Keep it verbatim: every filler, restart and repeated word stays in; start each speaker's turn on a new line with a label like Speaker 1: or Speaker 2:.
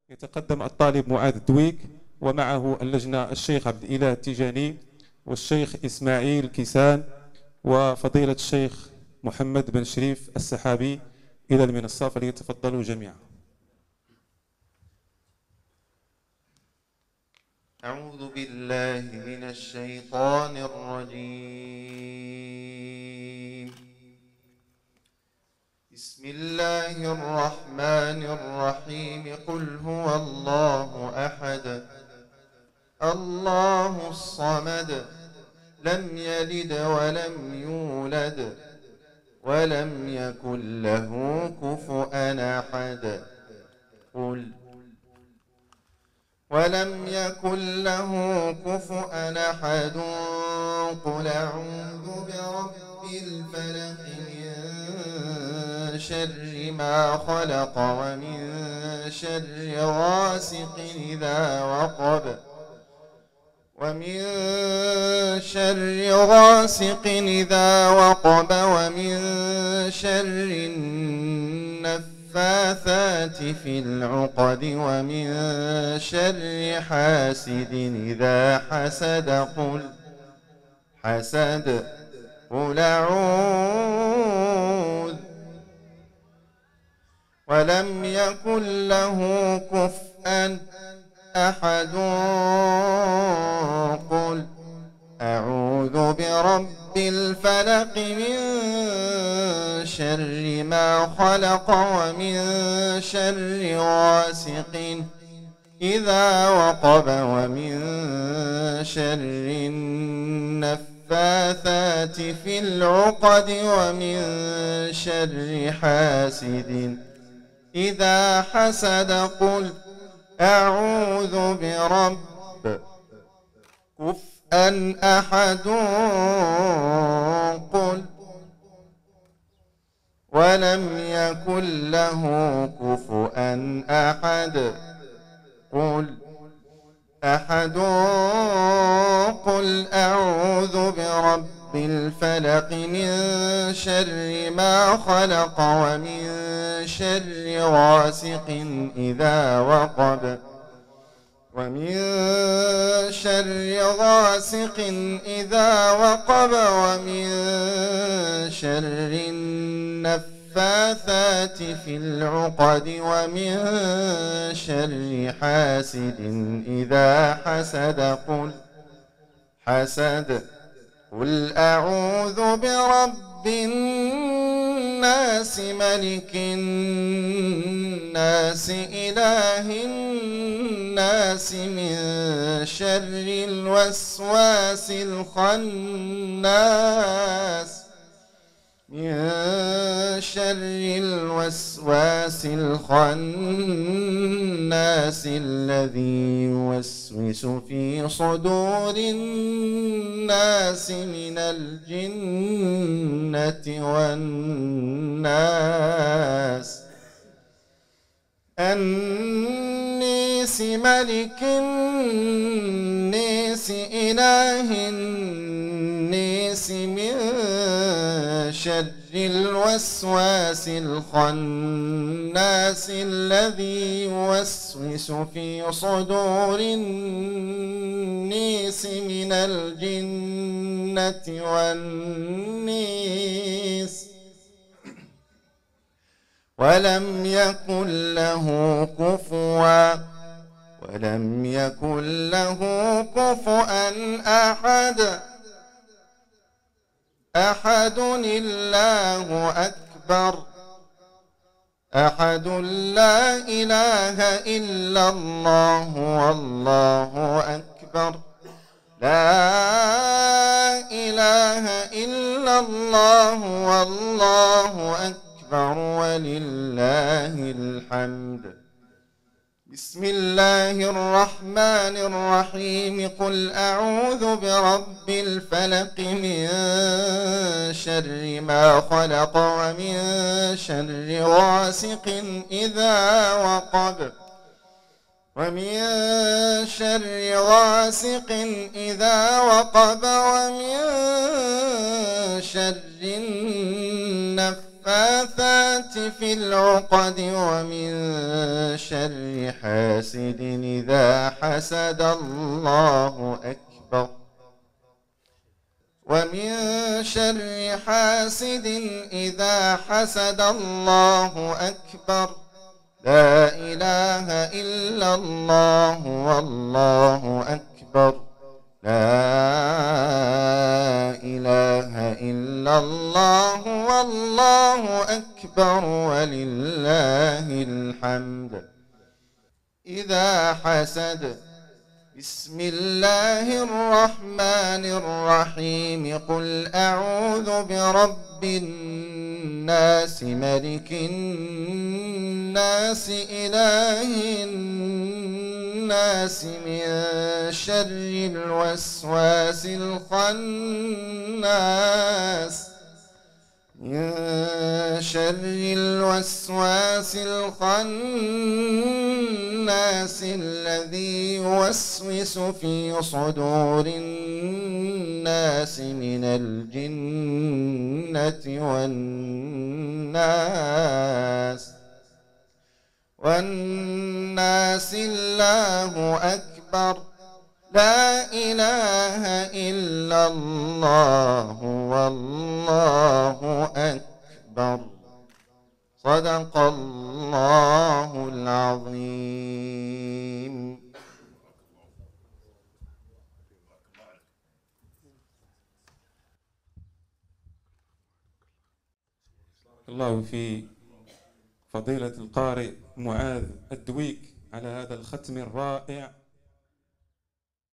Speaker 1: يتقدم الطالب معاذ الدويك، ومعه اللجنة الشيخ عبد الإله التيجاني والشيخ إسماعيل كيسان وفضيلة الشيخ محمد بن شريف السحابي إلى المنصة، فليتفضلوا جميعا.
Speaker 2: أعوذ بالله من الشيطان الرجيم. بسم الله الرحمن الرحيم. قل هو الله أحد الله الصمد لم يلد ولم يولد ولم يكن له كفؤا أحد. قل ولم يكن له كفؤا أحد. قل أعوذ برب الفلق من شر ما خلق ومن شر غاسق إذا وقب ومن شر غاسق إذا وقب ومن شر النفاثات في العقد ومن شر حاسد إذا حسد. قل حسد قل أعوذ ولم يكن له كفؤا أحد. قل أعوذ برب الفلق من شر ما خلق ومن شر غاسق إذا وقب ومن شر النفاثات في العقد ومن شر حاسد إذا حسد. قل أعوذ برب كفؤا أحد. قل ولم يكن له كفؤا أحد. قل أحد. قل أعوذ برب الفلق من شر ما خلق ومن شر غاسق إذا وقب ومن شر غاسق إذا وقب ومن شر النفاثات في العقد ومن شر حاسد إذا حسد. قل حسد قل أعوذ برب الناس ملك الناس إله الناس من شر الوسواس الخناس من شر الوسواس الخناس الذي يوسوس في صدور الناس من الجنة والناس. النيس ملك النيس إله النيس من شر الوسواس الخناس الذي يوسوس في صدور النيس من الجنة والنيس. ولم يكن له كفوا ولم يكن له كفؤا أحد. أحد الله أكبر. أحد لا إله إلا الله والله أكبر. لا إله إلا الله والله أكبر ولله الحمد. بسم الله الرحمن الرحيم. قل أعوذ برب الفلق من شر ما خلق ومن شر غاسق إذا وقب ومن شر غاسق إذا وقب ومن شر النفاثات النفاثات في العقد ومن شر حاسد إذا حسد. الله أكبر. ومن شر حاسد إذا حسد. الله أكبر. لا إله إلا الله والله أكبر. لا إله إلا الله والله أكبر ولله الحمد. إذا حسد. بسم الله الرحمن الرحيم. قل أعوذ برب الناس ملك الناس إله الناس من شر الوسواس الخناس من شر الوسواس الخناس الذي يوسوس في صدور الناس من الجنة والناس والناس. الله أكبر. لا إله إلا الله والله أكبر. صدق الله العظيم.
Speaker 1: الله في فضيلة القارئ معاذ الدويك على هذا الختم الرائع